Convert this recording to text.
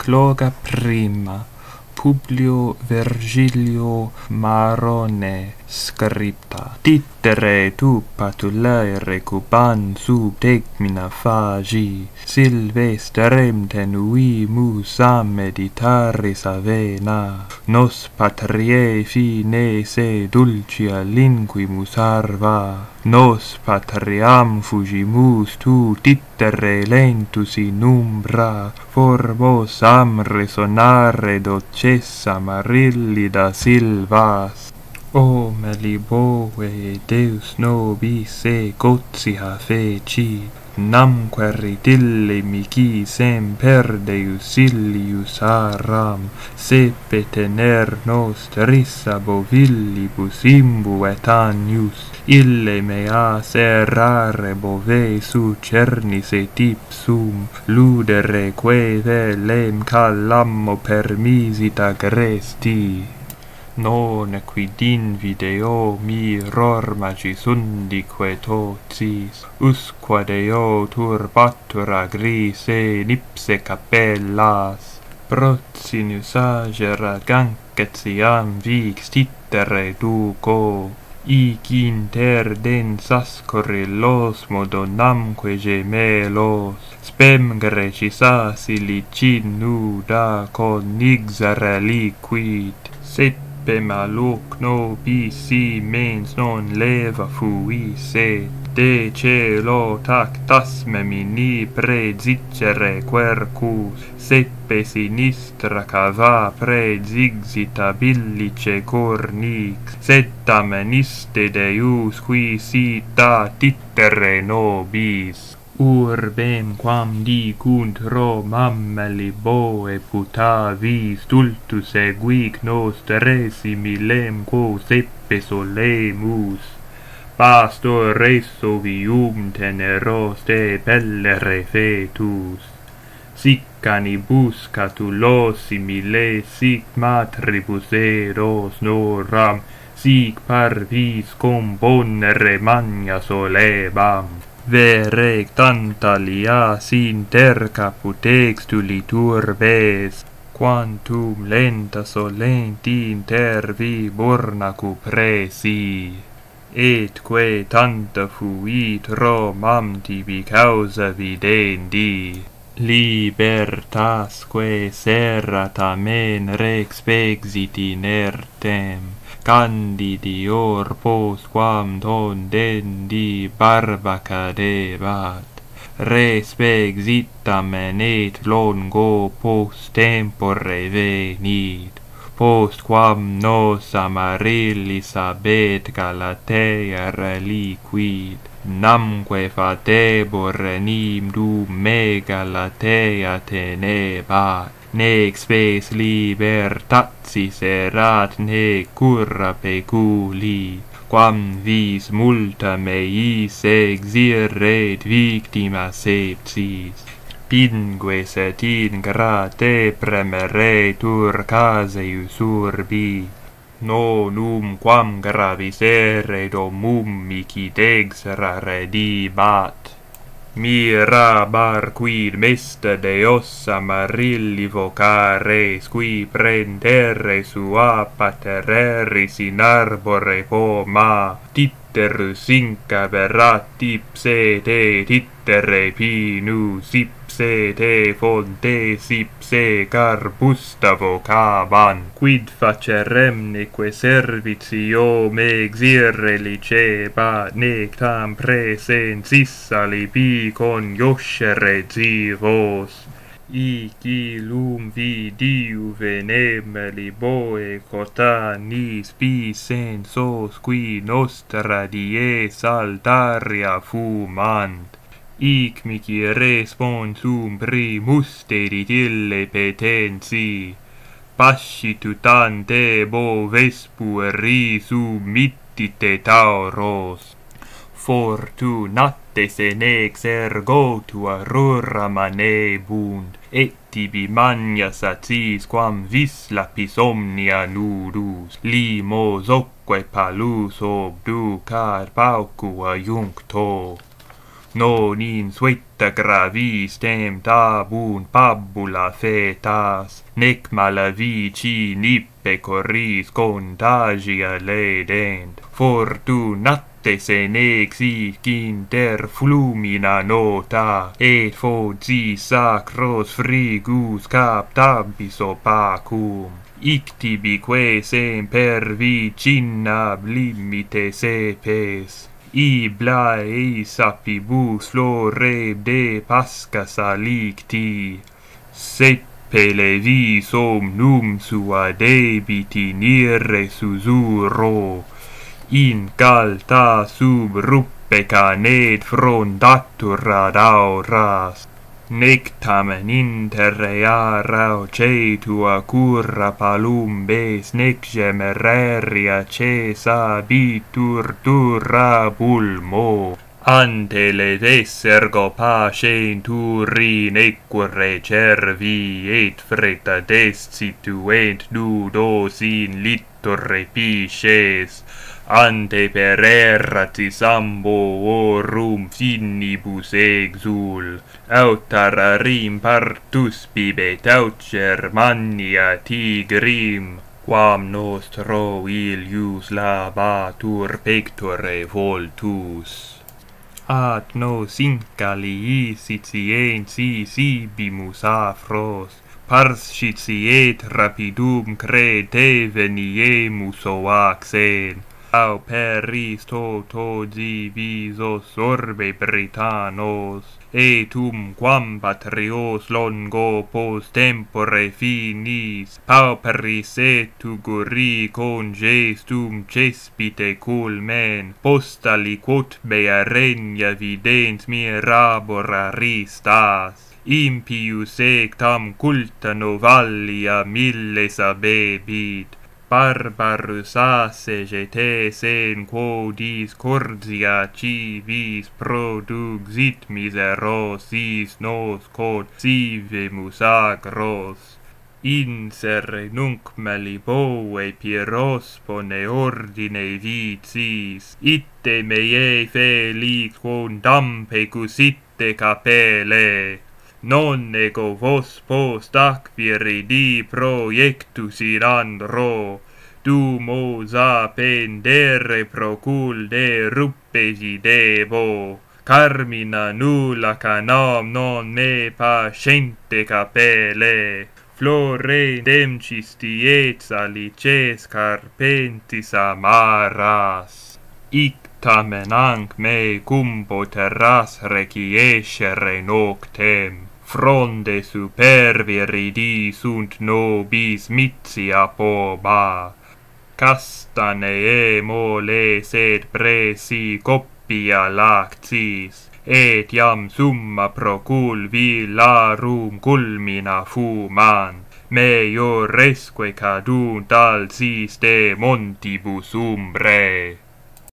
Cloga prima, Publio Virgilio Marone scripta. Tittere tu patulaere cuban sub tegmina fagi, silvestrem tenuimus a meditaris avena, nos patriae fine se dulcia linguimus arva, nos patriam fugimus tu tittere lentus in umbra, formos am resonare docessa marillida silvas. O meliboe Deus nobis e gotia feci, namque ridille mihi semper Deus illius aram, sepe tener nostris bovillibus imbu et agnus, ille mea serrare bove su cernis et ipsum, ludere que velem callammo permisita gresti. Non quid in video miror magis undique totis, usquad eo turbatura gris e nipse capellas, proxinius agera gancetiam vix tittere duco, ic inter densas corrillos modonamque gemelos, spem grecis silicin nuda conixere liquid, seppe maluc nobis mens non leva fuisse, de celo tactas memini predicere quercus, seppe sinistra cava predixita billice cornix, sed tamen iste Deus qui sita tittere nobis. Urbem quam digunt Romam meliboe putavis stultus eguic nos similem quo seppe solemus, pastor resovium teneros de pellere fetus, sic canibus catulos simile sic matribus eros noram, sic parvis componere magna solebam. Vere tanta lias inter caput extuli turbes, quantum lenta solenti inter vi burnacu presi, etque tanta fuit Romam tibi causa videndi. Libertasque serrat amen rex pexit inertem, candidior postquam tondendi barba cadebat, res pexit amen et longo post tempore venit, postquam nos amarillis abet Galatea reliquid, namque fatebor enim dum me Galatea tenebat, nec spes libertatis erat nec curra peculi, quam vis multa meis exirret victima sepsis, pingues et in grate premeretur caseius urbi, nonum quam gravis ere domum mihi dexera redibat, mirabar quid mesta Deos amarilli vocares, qui prendere sua patereris in arbore poma, titterus inca verat ipse te tittere pinus, ipse te fontes ipse carbusta vocaban, quid facerem neque servitio me exire liceba, nec tam presens alibi conioscere zivos, ic illum vidiu venem liboe cotanis vicensos qui nostra dies altaria fumant, ic mihi responsum primus dedit ille petensi, pascitu tante bo vespuerisum mittite tauros, fortunate senex ergo tua rura manebunt, et tibi magna satis quam vis lapis omnia nudus, limos oque palus obducat paucua iuncto. non in sueta gravis temptabunt pabula fetas, nec malavici nippe corris contagia ledent, fortunate sene sic inter flumina nota, et foci sacros frigus captabis opacum. Ictibique semper vicina limite sepes, ibla sapibus flore de pasca salicti, seppele vis omnum sua debiti nire susuro, in calta sub ruppe canet frondatur ad auras, nec tamen inter reara cetua curra palumbes, nec gemereria cesa bitur durabulmo. Ante ledes ergo pacentur in equere cervi, et freta destituent nudos in littore pisces, ante per erratis amborum finibus exul, aut ararim partus bibet, aut Germania tigrim, quam nostro ilius labatur pectore voltus. Ad nos incalii sitiensis ibimus afros, parscitiet rapidum crede veniemus oaxen, au peris toto divisos orbe Britannos, etum quam patrios longo post tempore finis, pauperis et tuguri congestum cespite culmen, postali quod mea regna vident mirabor aristas, impius ectam culta novalia milles abebit, barbarus assegetes en quo discordia civis produxit miserosis nos quod sivemus agros, insere nunc meliboe pyros pone ordine vicis, ite meiae felix quondam pecus ite capele, non ego vos post acquiridi proiectus in andro, dum osa pendere procul de ruppesi debo, carmina nulla canam non me patiente capele, florendem cistiet salices carpentis amaras, ictamen anc me cum poteras requiescere noctem, fronde superviridi sunt nobis mitia poba, castanee moles et presi coppia lactis, et iam summa procul villarum culmina fumant, meior resque cadunt al sis de montibus umbre.